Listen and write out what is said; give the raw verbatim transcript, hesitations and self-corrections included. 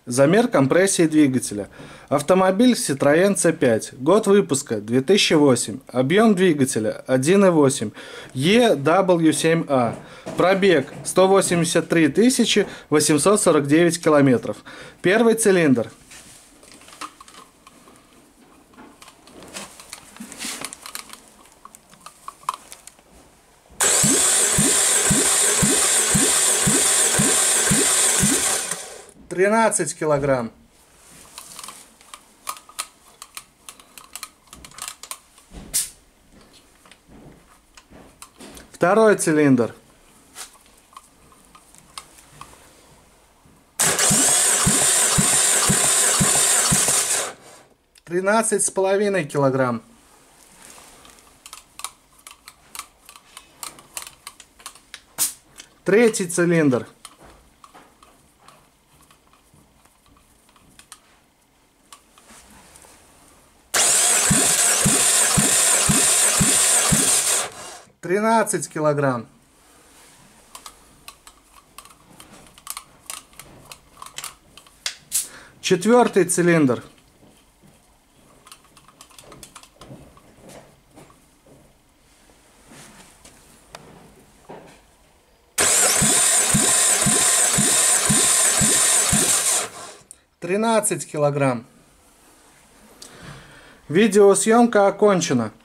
Замер компрессии двигателя. Автомобиль Citroёn си пять. Год выпуска две тысячи восемь. Объем двигателя один и восемь. и дабл ю семь а. Пробег сто восемьдесят три тысячи восемьсот сорок девять километров. Первый цилиндр. тринадцать килограмм. Второй цилиндр. тринадцать с половиной килограмм. Третий цилиндр. тринадцать килограмм. Четвертый цилиндр. тринадцать килограмм. Видеосъемка окончена.